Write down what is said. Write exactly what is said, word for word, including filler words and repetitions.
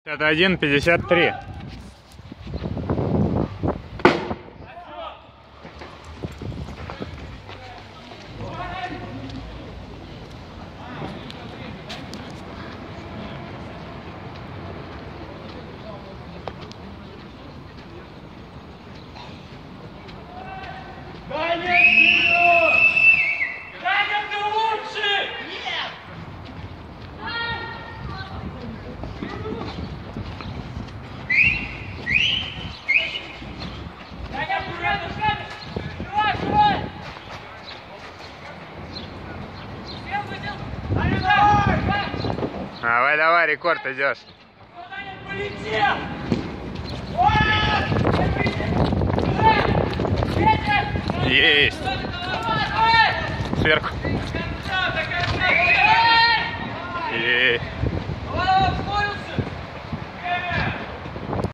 пятьдесят один пятьдесят три. Давай, давай, рекорд идешь. Есть. Сверху. Есть.